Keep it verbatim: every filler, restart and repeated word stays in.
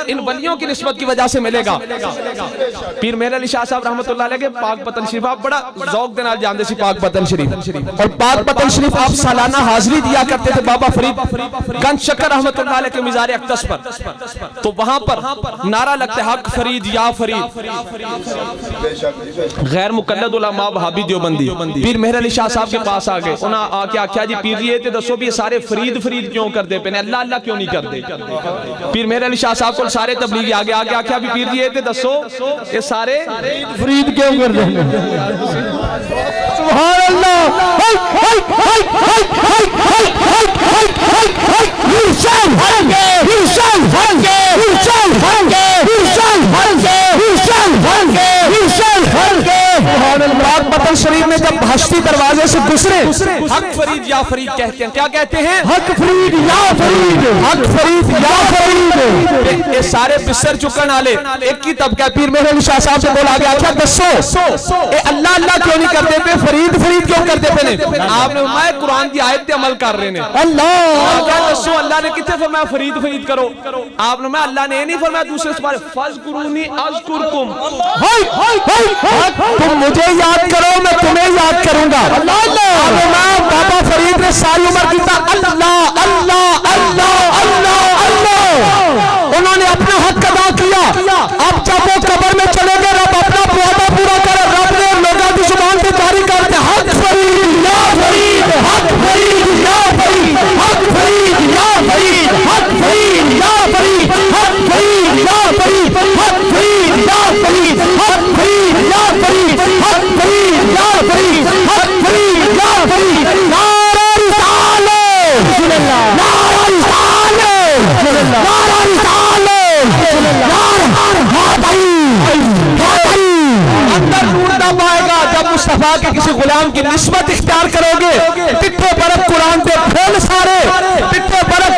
इन वलियों की निस्बत की वजह से मिलेगा। पीर मेहर अली शाह साहब रहमतुल्लाह अलैह के पाक पतन शरीफ आप बड़ा ज़ौक़ दे नाल जानदे सी पाक पतन शरीफ, और पाक पतन शरीफ आप सालाना हाजिरी दिया करते थे बाबा फरीद गंज शकर रहमतुल्लाह अलैह के मिज़ार अक़दस पर। तो वहां पर नारा लगता है हक फरीद या फरीद। गैर मुकल्लद उलमा वहाबी देवबंदी पीर मेहर अली शाह साहब के पास आ गए, उन्हें आके आख्या जी पीर जी ये दसो भी ये सारे फरीद फरीद क्यों करते पे ने, अल्लाह अल्लाह क्यों नहीं करते। पीर मेहर अली शाह साहब को सारे तबलीगी आगे आगे आख्या भी पीर जी ये दसो ये सारे फरीद क्यों कर रहे हैं। सुभान अल्लाह। पतन शरीफ में जब हस्ती दरवाजे से गुजरे हक फरीद या फरीद कहते हैं, क्या कहते हैं? हक फरीद या फरीद, हक फरीद या फरीद। ये सारे बिस्तर चुकन वाले एक ही तबका पीर मेहर अली शाह साहब से बोला गया क्या दसो ये अल्लाह अल्लाह क्यों नहीं करते पे, फरीद फरीद क्यों करते पे ने? आपने फरमाया कुरान की आयत पे अमल कर रहे ने। अल्लाह क्या दसो अल्लाह ने कितने फरमाया फरीद फरीद करो, आपने फरमाया अल्लाह ने नहीं फरमाया दूसरे से फज़कुरूनी अज़कुरकुम, तुम मुझे याद करो मैं तुम्हें याद करूंगा। बाबा फरीद ने सारी उम्र किया अल्लाह अल्लाह अल्लाह अल्लाह अल्लाह, उन्होंने अपना हक अदा किया। अब जब वो कब्र में चले गए रब अपना वादा पूरा करे, रब ने लोगों की जुबान से जारी कर दिया हक फरीद या फरीद, हक फरीद या फरीद, हक फरीद या फरीद, हक फरीद या फरीद, हक फरीद या फरीद, हक फरीद या फरीद, हक फरीद या फरीद, हक फरीद या फरीद, हक फरीद या फरीद। नारा रिसालत, नारा रिसालत, नारा रिसालत, अंदर ढूंढना पाएगा जब मुस्तफा के किसी गुलाम की निस्बत इख्तियार करोगे। पिट्ठे बरफ कुरान पे फूल सारे, पिट्ठे बरफ